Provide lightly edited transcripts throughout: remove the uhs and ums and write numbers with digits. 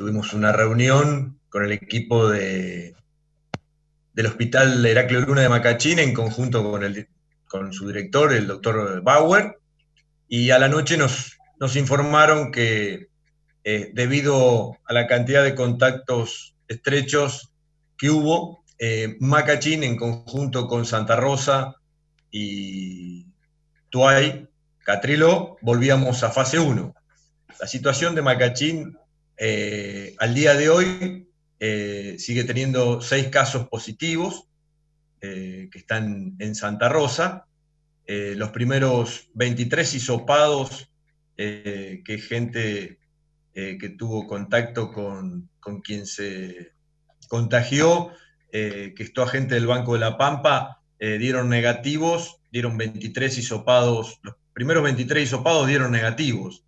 tuvimos una reunión con el equipo del Hospital Heraclio Luna de Macachín en conjunto con su director, el doctor Bauer, y a la noche nos informaron que debido a la cantidad de contactos estrechos que hubo, Macachín en conjunto con Santa Rosa y Tuay, Catriló, volvíamos a fase 1. La situación de Macachín al día de hoy sigue teniendo 6 casos positivos que están en Santa Rosa. Los primeros 23 hisopados que gente que tuvo contacto con quien se contagió, que es agente del Banco de la Pampa, dieron negativos, dieron 23 hisopados, los primeros 23 hisopados dieron negativos.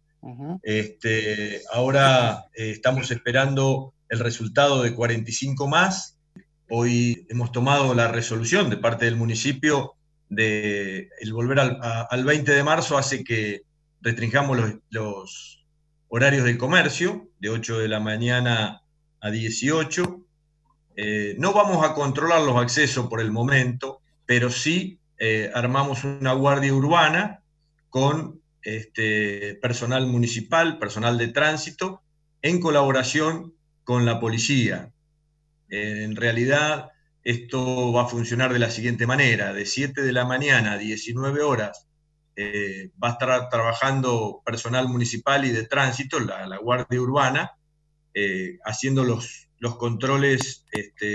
Ahora estamos esperando el resultado de 45 más. Hoy hemos tomado la resolución de parte del municipio de el volver al 20 de marzo hace que restringamos los horarios del comercio de 8 de la mañana a 18. No vamos a controlar los accesos por el momento, pero sí armamos una guardia urbana con personal municipal, personal de tránsito, en colaboración con la policía. En realidad, esto va a funcionar de la siguiente manera: de 7 de la mañana a 19 horas va a estar trabajando personal municipal y de tránsito, la guardia urbana, haciendo los controles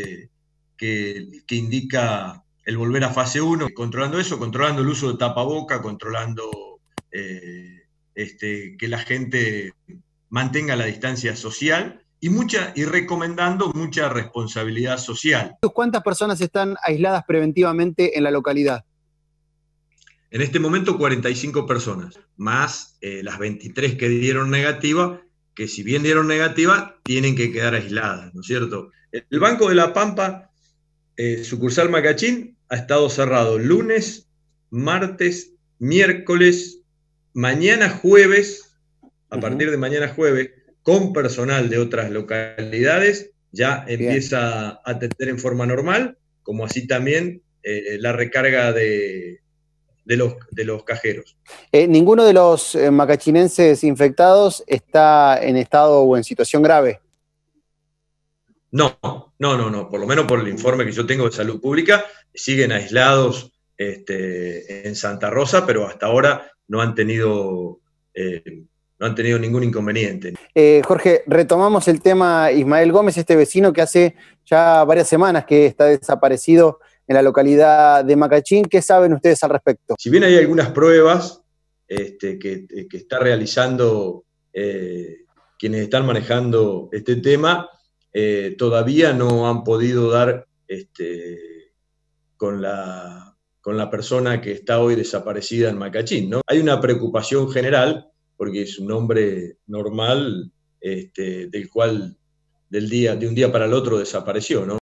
que indica el volver a fase 1, controlando eso, controlando el uso de tapaboca, controlando que la gente mantenga la distancia social y recomendando mucha responsabilidad social. ¿Cuántas personas están aisladas preventivamente en la localidad? En este momento 45 personas, más las 23 que dieron negativa, que si bien dieron negativa, tienen que quedar aisladas, ¿no es cierto? El Banco de la Pampa, sucursal Macachín, ha estado cerrado lunes, martes, miércoles, mañana jueves, a partir de mañana jueves, con personal de otras localidades, ya empieza a atender en forma normal, como así también la recarga de los cajeros. ¿Ninguno de los macachinenses infectados está en estado o en situación grave? No, por lo menos por el informe que yo tengo de salud pública, siguen aislados en Santa Rosa, pero hasta ahora no han tenido ningún inconveniente. Jorge, retomamos el tema Ismael Gómez, este vecino que hace ya varias semanas que está desaparecido en la localidad de Macachín. ¿Qué saben ustedes al respecto? Si bien hay algunas pruebas que está realizando quienes están manejando este tema, todavía no han podido dar con la persona que está hoy desaparecida en Macachín, ¿no? Hay una preocupación general porque es un hombre normal del cual de un día para el otro desapareció, ¿no?